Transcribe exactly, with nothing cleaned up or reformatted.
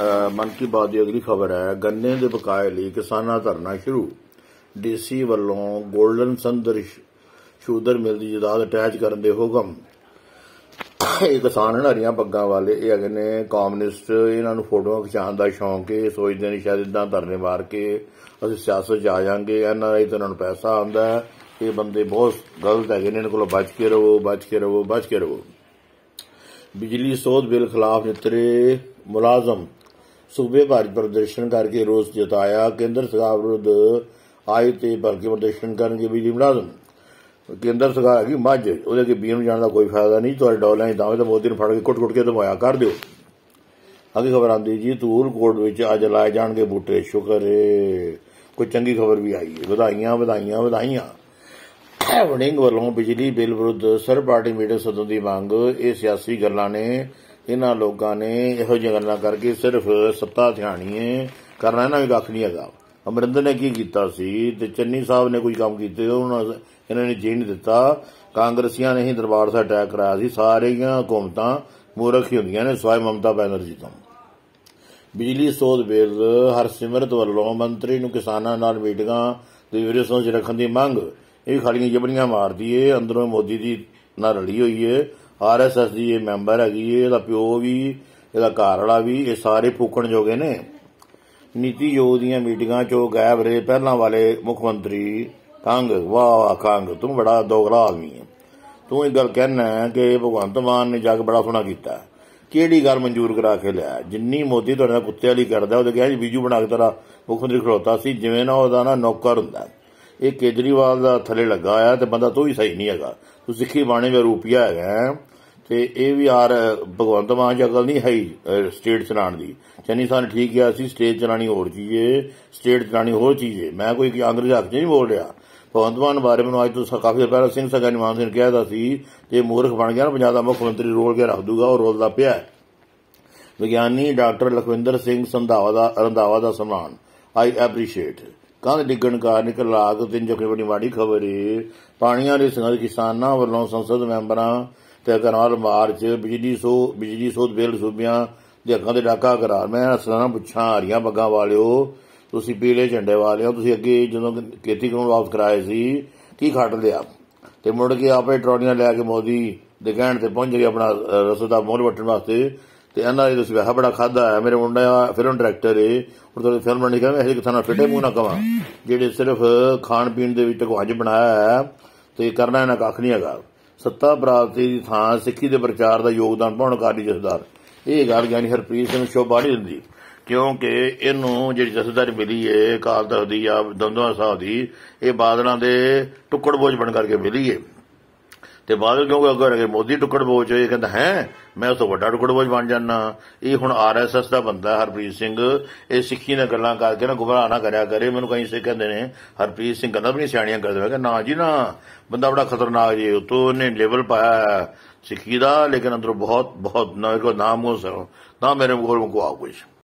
मन की बात की अगली खबर है। गन्ने के बकाए लिए किसाना धरना शुरू। डीसी वालों गोल्डन संदर शूदर मिल की जायदाद अटैच करने के हुक्म। ये किसान है हरियां पग्गां वाले, ये है ने कॉम्युनिस्ट। इन्होंने फोटो खिचाने का शौक है, सोचते हैं शायद इदा धरने मार के असं सियासत आ जाएंगे, एन आर आई तो इन्होंने पैसा आता है। ये बंदे बहुत गलत है, इन्होंने को बच के रहो बच के रहो बच के रहो। बिजली सोध बिल खिलाफ नितरे मुलाजम, सूबे भर प्रदर्शन करके रोस जताया। केंद्र सरकार विरुद्ध आए तो भलके प्रदर्शन करेंगे बिजली मुलाजम। केंद्र सरकार है मझ वो बीएम जाने का कोई फायदा नहीं, तो डॉलर ही दावे तो मोदी ने फड़ के कुट कुट के धमाया कर दो। अगे खबर आती जी, धूलकोट में अज लाए जाएंगे बूटे। शुक्र है कोई चंगी खबर भी आई है। बधाइयां बधाइयां बधाइयां। वड़िंग वालों बिजली बिल विरुद्ध सर्व पार्टी मीटिंग सदन की मंग। ये सियासी गल्लां ने, इन्हां लोगों ने इहो जिहियां गल्लां करके सिर्फ सत्ता ध्यानी है, करना इन्हां भी कख नहीं है। अमरिंदर ने की कीता सी ते चन्नी साहब ने कोई काम कीते, इन्होंने जी नहीं दिता। कांग्रेसियां ने ही दरबार से अटैक कराया सी। सारियां हुकूमतां मूर्ख ही हुंदियां ने सिवाय ममता बैनर्जी तो। बिजली सोध बिल हरसिमरत वालों मंत्री नूं किसानां नाल मीटिंगां दे विरोध च रखण दी मंग। ये खालियां जबड़ियां मारदी है, अंदरों मोदी की नाल रली हुई है। आर एस एस की ये मैंबर हैगी, इहदा प्यो भी इहदा घर वाला भी, ये सारे फूकण जोगे ने। नीति आयोग दीयां मीटिंगां चों गायब रहे पहलां वाले मुख मंत्री कंग। वाह वाह कंग, तू बड़ा दोगला आदमी है। तू एक गल कहना है कि भगवंत मान ने जाके बड़ा सोहना कीता। किहड़ी गल मंजूर करा के लिया? जिन्नी मोदी तुहाडे नाल कुत्ते वाली करदा, ओहदे कहा जी बीजू बना के तेरा मुख मंत्री खड़ोता सी, जिवें ना ओहदा ना नौकर हुंदा। ये केजरीवाल का थले लगा है, तो बंदा तो भी सही नहीं है। तू सिक्खी बाणे में रूपिया है, तो यह भी यार भगवंत मान च अकल नहीं है स्टेट चलाने की। चन्नी साहब ने ठीक किया सी, स्टेट चलानी होर चीज है, स्टेट चलानी होर चीज है। मैं कोई अंग्रेज हक च नहीं बोल रहा। भगवंत मान बारे मैं अज तो काफी देर पहले सिंह सगा मान सिंह ने कहता सी, जे मूर्ख बन गया ना पंजाब का मुख मंत्री रोल के रख दूगा, और रोलदा पिया। विज्ञानी डॉक्टर लखविंदर सिंह रंधावा का सम्मान। I appreciate. कंध डिगण कारण एक लाख तीन जख्मी बड़ी माड़ी खबर है। पानिया के संघ किसानों वालों संसद मैंबरां ते करनाल मार्च। बिजली सो बिजली सोध बिल सूबियां दे हक्कां ते डाका करार। मैं हसना पुछां हरियां पग्गां वालिओ, तुसीं पीले झंडे वालिओ, तुसीं अगे जदों खेती कानून वापस कराए सी की खट लिया, ते मुड़ के आपे ट्रॉलियां लैके मोदी दे कहण ते पहुंच गए अपना रसद दा मुल वट्टण वास्ते। ते इन्हां ने तुसीं वैसा बड़ा खादा है। मेरे मुंडा फिल्म डायरैक्टर है, और तुहाडी फिल्म नहीं कहना ऐसे किसानां फिटे मूंह ना कवां, जिहड़े सिर्फ खाण पीण दे विच घुंज बनाया है, ते करना इन्हां कख नहीं हैगा। सत्ता प्राप्ति की थां सिक्खी के प्रचार का योगदान पाउण कारी जथेदार। ये गल ज्ञानी हरप्रीत सिंह शोभा नहीं दिंदी, क्योंकि इनू जी जथेदारी मिली है अकाल तख्त दी या दंदोआ साहब की, ये बादलों के टुकड़ बोझ बन करके मिली है। ते बादल क्योंकि अगर मोदी टुकड़ बोझ ये कहता है मैं उस तो वड्डा टुकड़ बोझ बन जाना। ये हुण आर एस एस का बंदा हरप्रीत सिंह, ये सिक्खी ने गल्लां करके ना गुमराह ना करया करे। मैनूं कई से कहते हैं हरप्रीत सिंह गल्लां भी नहीं सियाणियां करदे। मैं कहा ना जी ना, बंदा बड़ा खतरनाक जी। तो उन्हें लेबल पाया है सिक्खी का, लेकिन अंदरों बहुत बहुत ना नाम ना मेरे कोल मुकवा कुछ।